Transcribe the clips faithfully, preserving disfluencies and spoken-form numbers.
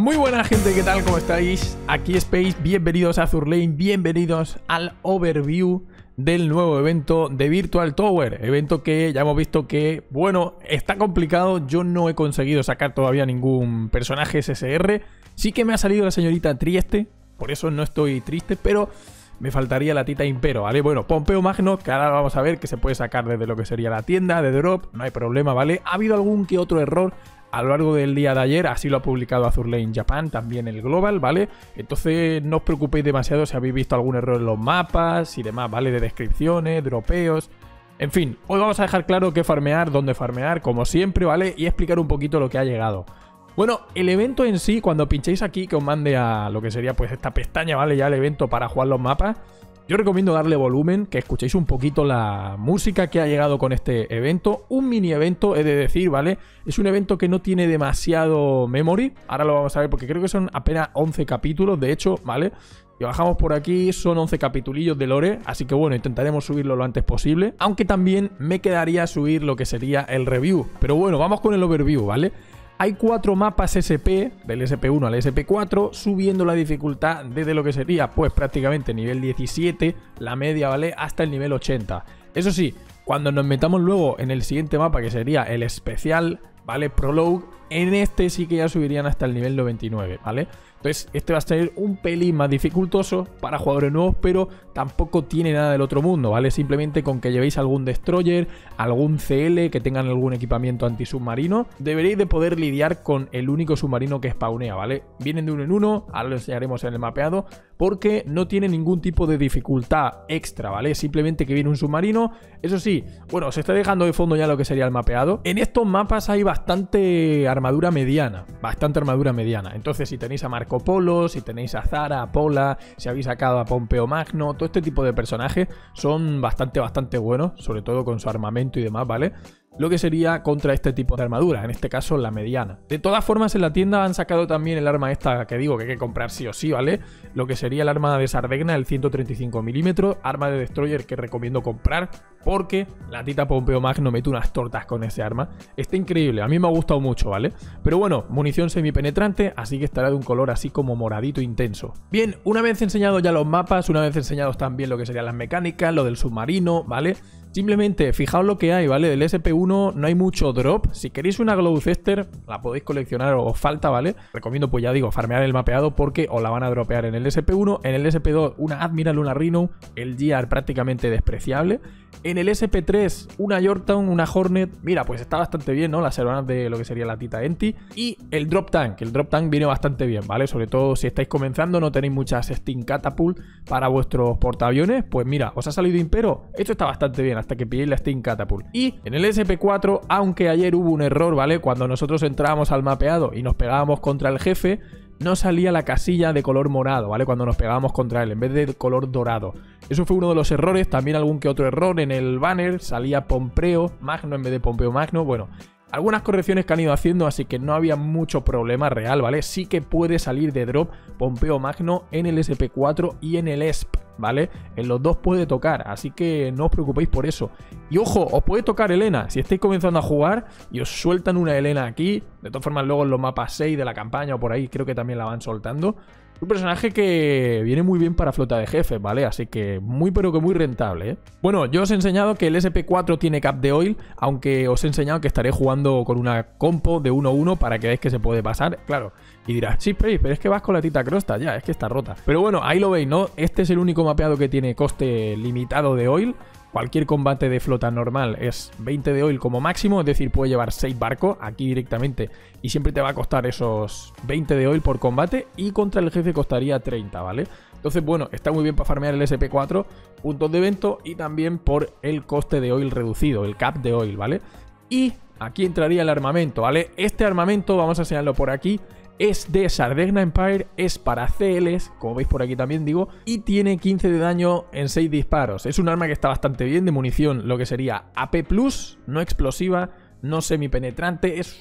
Muy buena gente, ¿qué tal? ¿Cómo estáis? Aquí Space, bienvenidos a Azur Lane, bienvenidos al overview del nuevo evento de Virtual Tower. Evento que ya hemos visto que, bueno, está complicado. Yo no he conseguido sacar todavía ningún personaje S S R. Sí que me ha salido la señorita Trieste, por eso no estoy triste, pero me faltaría la Tita Impero, ¿vale? Bueno, Pompeo Magno, que ahora vamos a ver que se puede sacar desde lo que sería la tienda de drop, no hay problema, ¿vale? Ha habido algún que otro error a lo largo del día de ayer, así lo ha publicado Azur Lane Japan, también el Global, ¿vale? Entonces no os preocupéis demasiado si habéis visto algún error en los mapas y demás, ¿vale? De descripciones, dropeos, en fin. Hoy vamos a dejar claro qué farmear, dónde farmear, como siempre, ¿vale? Y explicar un poquito lo que ha llegado. Bueno, el evento en sí, cuando pinchéis aquí, que os mande a lo que sería pues esta pestaña, ¿vale? Ya el evento para jugar los mapas. Yo recomiendo darle volumen, que escuchéis un poquito la música que ha llegado con este evento. Un mini evento, he de decir, ¿vale? Es un evento que no tiene demasiado memory. Ahora lo vamos a ver porque creo que son apenas once capítulos, de hecho, ¿vale? Y bajamos por aquí, son once capitulillos de lore, así que bueno, intentaremos subirlo lo antes posible. Aunque también me quedaría subir lo que sería el review. Pero bueno, vamos con el overview, ¿vale? Hay cuatro mapas S P, del S P uno al S P cuatro, subiendo la dificultad desde lo que sería, pues prácticamente nivel diecisiete, la media, ¿vale? Hasta el nivel ochenta. Eso sí, cuando nos metamos luego en el siguiente mapa, que sería el especial, ¿vale? Prologue, en este sí que ya subirían hasta el nivel noventa y nueve, ¿vale? Entonces este va a ser un pelín más dificultoso para jugadores nuevos, pero tampoco tiene nada del otro mundo, ¿vale? Simplemente con que llevéis algún destroyer, algún C L, que tengan algún equipamiento antisubmarino, deberéis de poder lidiar con el único submarino que spawnea, ¿vale? Vienen de uno en uno, ahora lo enseñaremos en el mapeado, porque no tiene ningún tipo de dificultad extra, ¿vale? Simplemente que viene un submarino. Eso sí, bueno, se está dejando de fondo ya lo que sería el mapeado. En estos mapas hay bastante armadura mediana, bastante armadura mediana. Entonces si tenéis a Marco Polo, si tenéis a Zara, a Pola, si habéis sacado a Pompeo Magno, todo este tipo de personajes son bastante, bastante buenos, sobre todo con su armamento y demás, ¿vale? Lo que sería contra este tipo de armadura, en este caso la mediana. De todas formas, en la tienda han sacado también el arma esta que digo que hay que comprar sí o sí, ¿vale? Lo que sería el arma de Sardegna, el ciento treinta y cinco milímetros, arma de Destroyer que recomiendo comprar porque la Tita Pompeo Magno mete unas tortas con ese arma. Está increíble, a mí me ha gustado mucho, ¿vale? Pero bueno, munición semipenetrante, así que estará de un color así como moradito intenso. Bien, una vez enseñado ya los mapas, una vez enseñados también lo que serían las mecánicas, lo del submarino, ¿vale? Simplemente fijaos lo que hay, ¿vale? Del S P uno no hay mucho drop. Si queréis una Gloucester, la podéis coleccionar o os falta, ¿vale? Recomiendo, pues ya digo, farmear el mapeado porque os la van a dropear en el S P uno. En el S P dos, una Admiral, una Rhino. El G R prácticamente despreciable. En el S P tres, una Yorktown, una Hornet. Mira, pues está bastante bien, ¿no? Las hermanas de lo que sería la Tita Enti. Y el Drop Tank. El Drop Tank viene bastante bien, ¿vale? Sobre todo si estáis comenzando, no tenéis muchas Steam Catapult para vuestros portaaviones. Pues mira, os ha salido Impero. Esto está bastante bien, hasta que pilléis la Steam Catapult. Y en el S P cuatro, aunque ayer hubo un error, ¿vale? Cuando nosotros entrábamos al mapeado y nos pegábamos contra el jefe, no salía la casilla de color morado, ¿vale? Cuando nos pegábamos contra él, en vez de color dorado. Eso fue uno de los errores. También algún que otro error en el banner, salía Pompeo Magno en vez de Pompeo Magno. Bueno, algunas correcciones que han ido haciendo, así que no había mucho problema real, ¿vale? Sí que puede salir de drop Pompeo Magno en el S P cuatro y en el E S P, ¿vale? En los dos puede tocar, así que no os preocupéis por eso. Y ojo, os puede tocar Helena. Si estáis comenzando a jugar y os sueltan una Helena aquí, de todas formas luego en los mapas seis de la campaña o por ahí creo que también la van soltando. Un personaje que viene muy bien para flota de jefes, ¿vale? Así que muy pero que muy rentable, ¿eh? Bueno, yo os he enseñado que el S P cuatro tiene cap de oil, aunque os he enseñado que estaré jugando con una compo de uno a uno para que veáis que se puede pasar, claro. Y dirás, sí, pero es que vas con la Tita Crosta, ya, es que está rota. Pero bueno, ahí lo veis, ¿no? Este es el único mapeado que tiene coste limitado de oil. Cualquier combate de flota normal es veinte de oil como máximo, es decir, puede llevar seis barcos aquí directamente y siempre te va a costar esos veinte de oil por combate y contra el jefe costaría treinta, ¿vale? Entonces, bueno, está muy bien para farmear el S P cuatro, puntos de evento y también por el coste de oil reducido, el cap de oil, ¿vale? Y aquí entraría el armamento, ¿vale? Este armamento, vamos a enseñarlo por aquí, es de Sardegna Empire, es para C Ls, como veis por aquí también digo, y tiene quince de daño en seis disparos. Es un arma que está bastante bien de munición, lo que sería A P plus, no explosiva, no semipenetrante, es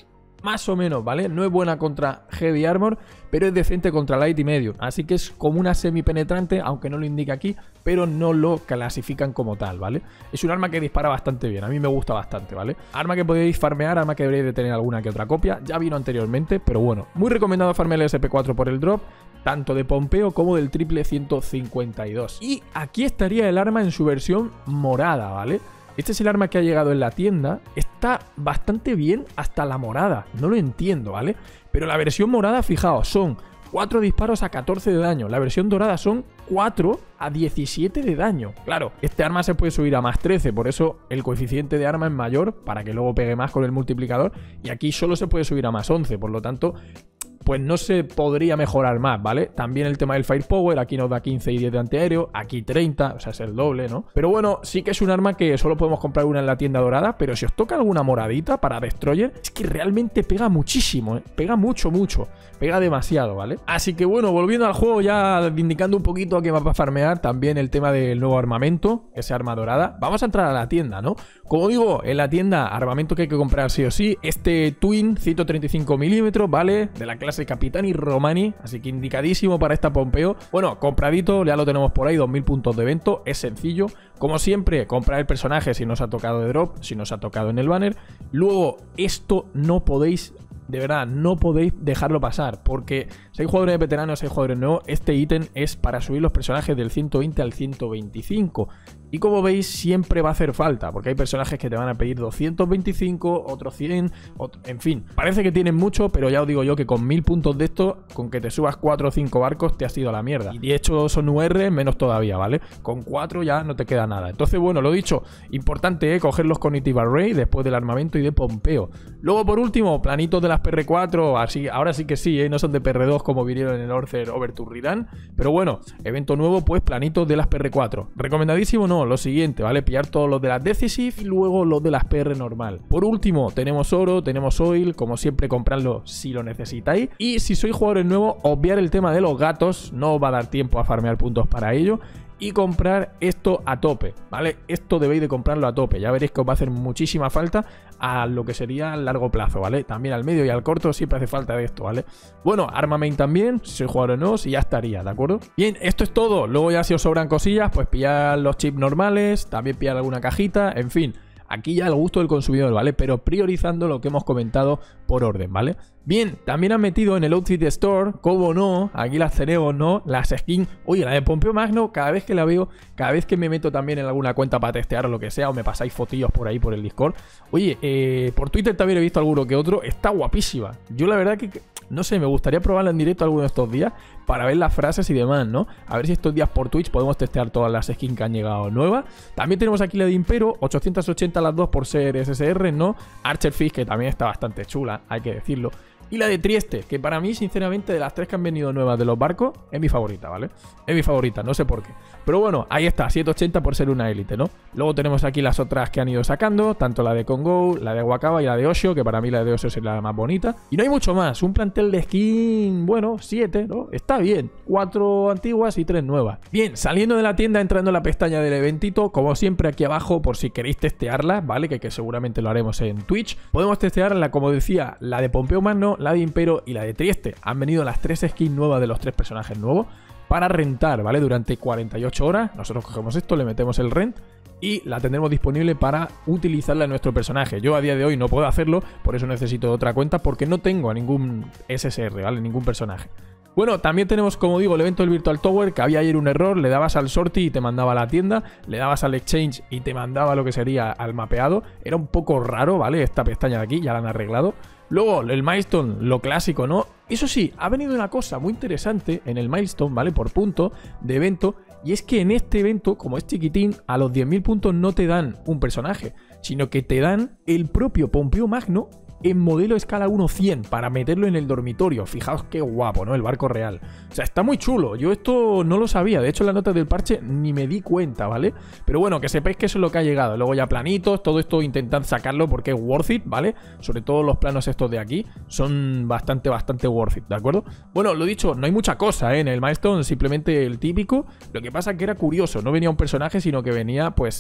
más o menos, ¿vale? No es buena contra Heavy Armor, pero es decente contra Light y Medium. Así que es como una semi-penetrante, aunque no lo indica aquí, pero no lo clasifican como tal, ¿vale? Es un arma que dispara bastante bien, a mí me gusta bastante, ¿vale? Arma que podéis farmear, arma que deberéis de tener alguna que otra copia. Ya vino anteriormente, pero bueno, muy recomendado farmear el S P cuatro por el drop, tanto de Pompeo como del triple ciento cincuenta y dos. Y aquí estaría el arma en su versión morada, ¿vale? Este es el arma que ha llegado en la tienda. Está bastante bien hasta la morada. No lo entiendo, ¿vale? Pero la versión morada, fijaos, son cuatro disparos a catorce de daño. La versión dorada son cuatro a diecisiete de daño. Claro, este arma se puede subir a más trece, por eso el coeficiente de arma es mayor, para que luego pegue más con el multiplicador. Y aquí solo se puede subir a más once, por lo tanto, pues no se podría mejorar más, ¿vale? También el tema del Firepower, aquí nos da quince y diez de antiaéreo, aquí treinta, o sea, es el doble, ¿no? Pero bueno, sí que es un arma que solo podemos comprar una en la tienda dorada, pero si os toca alguna moradita para Destroyer, es que realmente pega muchísimo, ¿eh? Pega mucho, mucho, pega demasiado, ¿vale? Así que bueno, volviendo al juego, ya indicando un poquito a qué va a farmear, también el tema del nuevo armamento, ese arma dorada. Vamos a entrar a la tienda, ¿no? Como digo, en la tienda, armamento que hay que comprar sí o sí, este Twin ciento treinta y cinco milímetros, ¿vale? De la clase Capitani Romani, así que indicadísimo para esta Pompeo. Bueno, compradito, ya lo tenemos por ahí, dos mil puntos de evento, es sencillo. Como siempre, comprar el personaje si nos ha tocado de drop, si nos ha tocado en el banner. Luego, esto no podéis, de verdad, no podéis dejarlo pasar, porque si hay jugadores veteranos, si hay jugadores nuevos, este ítem es para subir los personajes del ciento veinte al ciento veinticinco. Y como veis, siempre va a hacer falta, porque hay personajes que te van a pedir doscientos veinticinco, otros cien, otro... en fin. Parece que tienen mucho, pero ya os digo yo que con mil puntos de estos, con que te subas cuatro o cinco barcos, te has ido a la mierda. Y de hecho son U R, menos todavía, ¿vale? Con cuatro ya no te queda nada. Entonces, bueno, lo dicho, importante, ¿eh? Coger los Cognitive Array después del armamento y de Pompeo. Luego, por último, planitos de las P R cuatro, así, ahora sí que sí, ¿eh? No son de P R dos como vinieron en el Orther Over to Ridan. Pero bueno, evento nuevo, pues planitos de las P R cuatro. ¿Recomendadísimo? No, lo siguiente, ¿vale? Pillar todos los de las Decisive y luego los de las P R normal. Por último, tenemos oro, tenemos oil, como siempre, comprarlo si lo necesitáis. Y si sois jugadores nuevos, obviar el tema de los gatos, no os va a dar tiempo a farmear puntos para ello. Y comprar esto a tope, ¿vale? Esto debéis de comprarlo a tope. Ya veréis que os va a hacer muchísima falta a lo que sería a largo plazo, ¿vale? También al medio y al corto siempre hace falta de esto, ¿vale? Bueno, arma main también, si sois jugadores nuevos, y ya estaría, ¿de acuerdo? Bien, esto es todo. Luego ya si os sobran cosillas, pues pillar los chips normales, también pillar alguna cajita, en fin. Aquí ya al gusto del consumidor, ¿vale? Pero priorizando lo que hemos comentado por orden, ¿vale? Bien, también han metido en el Outfit Store, como no, aquí las tenemos, ¿no? Las skins. Oye, la de Pompeo Magno, cada vez que la veo, cada vez que me meto también en alguna cuenta para testear o lo que sea, o me pasáis fotillos por ahí por el Discord. Oye, eh, por Twitter también he visto alguno que otro, está guapísima. Yo la verdad que, no sé, me gustaría probarla en directo alguno de estos días para ver las frases y demás, ¿no? A ver si estos días por Twitch podemos testear todas las skins que han llegado nuevas. También tenemos aquí la de Impero, ochocientos ochenta las dos por ser S S R, ¿no? Archerfish, que también está bastante chula, hay que decirlo. Y la de Trieste, que para mí, sinceramente, de las tres que han venido nuevas de los barcos, es mi favorita, ¿vale? Es mi favorita, no sé por qué. Pero bueno, ahí está, setecientos ochenta por ser una élite, ¿no? Luego tenemos aquí las otras que han ido sacando, tanto la de Congo, la de Wakaba y la de Osho, que para mí la de Osho es la más bonita. Y no hay mucho más, un plantel de skin, bueno, siete, ¿no? Está bien, cuatro antiguas y tres nuevas. Bien, saliendo de la tienda, entrando en la pestaña del eventito, como siempre aquí abajo, por si queréis testearlas, ¿vale? Que, que seguramente lo haremos en Twitch. Podemos testearla, como decía, la de Pompeo Magno, la de Impero y la de Trieste. Han venido las tres skins nuevas de los tres personajes nuevos para rentar, ¿vale? Durante cuarenta y ocho horas. Nosotros cogemos esto, le metemos el rent y la tendremos disponible para utilizarla en nuestro personaje. Yo a día de hoy no puedo hacerlo, por eso necesito otra cuenta, porque no tengo a ningún S S R, ¿vale? Ningún personaje. Bueno, también tenemos, como digo, el evento del Virtual Tower, que había ayer un error, le dabas al sortie y te mandaba a la tienda, le dabas al exchange y te mandaba lo que sería al mapeado. Era un poco raro, ¿vale? Esta pestaña de aquí, ya la han arreglado. Luego, el milestone, lo clásico, ¿no? Eso sí, ha venido una cosa muy interesante en el milestone, ¿vale? Por punto de evento, y es que en este evento, como es chiquitín, a los diez mil puntos no te dan un personaje, sino que te dan el propio Pompeo Magno en modelo escala uno cien para meterlo en el dormitorio. Fijaos qué guapo, ¿no? El barco real. O sea, está muy chulo. Yo esto no lo sabía. De hecho, en las notas del parche ni me di cuenta, ¿vale? Pero bueno, que sepáis que eso es lo que ha llegado. Luego ya planitos, todo esto intentad sacarlo porque es worth it, ¿vale? Sobre todo los planos estos de aquí son bastante, bastante worth it, ¿de acuerdo? Bueno, lo dicho, no hay mucha cosa, ¿eh? En el milestone, simplemente el típico. Lo que pasa es que era curioso. No venía un personaje, sino que venía, pues,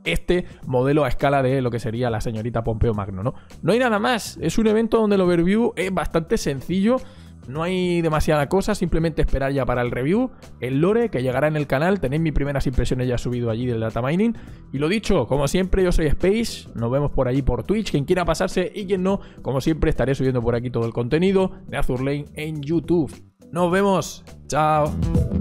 este modelo a escala de lo que sería la señorita Pompeo Magno, ¿no? No hay nada más, es un evento donde el overview es bastante sencillo. No hay demasiada cosa, simplemente esperar ya para el review, el lore que llegará en el canal. Tenéis mis primeras impresiones ya subido allí del data mining. Y lo dicho, como siempre, yo soy Space, nos vemos por allí por Twitch, quien quiera pasarse y quien no, como siempre estaré subiendo por aquí todo el contenido de Azur Lane en YouTube. Nos vemos, chao.